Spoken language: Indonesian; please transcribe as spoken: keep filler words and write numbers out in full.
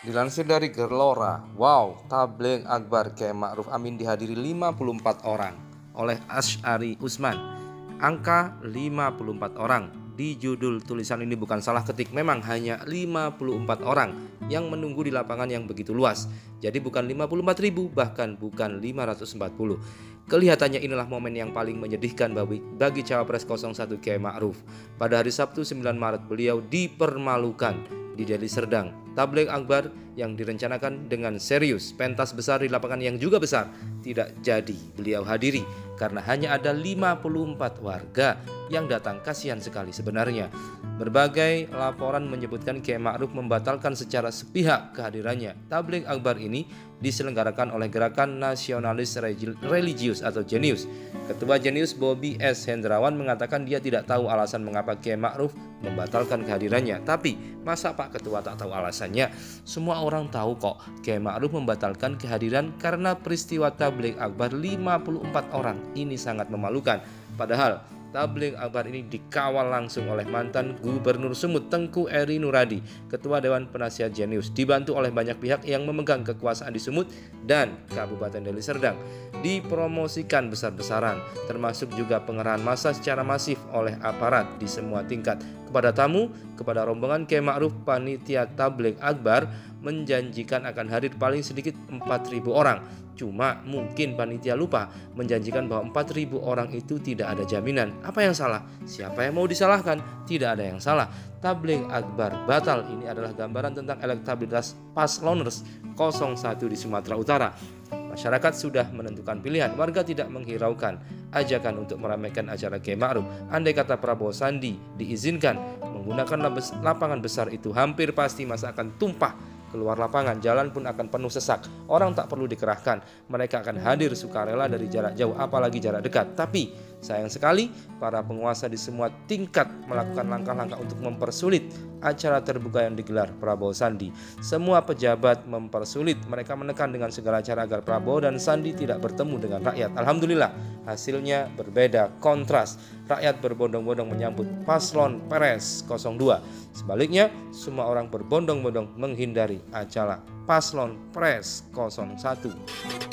Dilansir dari Gerlora, wow, tabligh akbar Kiai Ma'ruf Amin dihadiri lima puluh empat orang oleh Asy'ari Usman. Angka lima puluh empat orang. Di judul tulisan ini bukan salah ketik, memang hanya lima puluh empat orang yang menunggu di lapangan yang begitu luas. Jadi bukan lima puluh empat ribu, bahkan bukan lima ratus empat puluh. Kelihatannya inilah momen yang paling menyedihkan bagi, bagi Cawapres nol satu Kiai Ma'ruf. Pada hari Sabtu sembilan Maret beliau dipermalukan di Deli Serdang. Tabligh akbar yang direncanakan dengan serius, pentas besar di lapangan yang juga besar, tidak jadi beliau hadiri karena hanya ada lima puluh empat warga yang datang. Kasihan sekali sebenarnya. Berbagai laporan menyebutkan Kiai Ma'ruf membatalkan secara sepihak kehadirannya. Tabligh akbar ini diselenggarakan oleh Gerakan Nasionalis Religius atau Jenius. Ketua Jenius Bobi S. Hendrawan mengatakan dia tidak tahu alasan mengapa Kiai Ma'ruf membatalkan kehadirannya. Tapi masa Pak Ketua tak tahu alasannya? Semua orang tahu kok Kiai Ma'ruf membatalkan kehadiran karena peristiwa tabligh akbar lima puluh empat orang. Ini sangat memalukan. Padahal tabligh akbar ini dikawal langsung oleh mantan Gubernur Sumut Tengku Eri Nuradi, Ketua Dewan Penasihat Jenius, dibantu oleh banyak pihak yang memegang kekuasaan di Sumut dan Kabupaten Deli Serdang. Dipromosikan besar-besaran, termasuk juga pengerahan massa secara masif oleh aparat di semua tingkat. Kepada tamu, kepada rombongan Kiai Ma'ruf, panitia tabligh akbar menjanjikan akan hadir paling sedikit empat ribu orang. Cuma mungkin panitia lupa menjanjikan bahwa empat ribu orang itu tidak ada jaminan. Apa yang salah? Siapa yang mau disalahkan? Tidak ada yang salah. Tabligh akbar batal. Ini adalah gambaran tentang elektabilitas pasloners nol satu di Sumatera Utara. Masyarakat sudah menentukan pilihan. Warga tidak menghiraukan ajakan untuk meramaikan acara Kiai Ma'ruf. Andai kata Prabowo Sandi diizinkan menggunakan lapangan besar itu, hampir pasti masa akan tumpah keluar lapangan, jalan pun akan penuh sesak. Orang tak perlu dikerahkan, mereka akan hadir sukarela dari jarak jauh, apalagi jarak dekat. Tapi sayang sekali para penguasa di semua tingkat melakukan langkah-langkah untuk mempersulit acara terbuka yang digelar Prabowo Sandi. Semua pejabat mempersulit, mereka menekan dengan segala cara agar Prabowo dan Sandi tidak bertemu dengan rakyat. Alhamdulillah hasilnya berbeda, kontras. Rakyat berbondong-bondong menyambut paslon Peres nol dua. Sebaliknya, semua orang berbondong-bondong menghindari acara paslon Pres nol satu.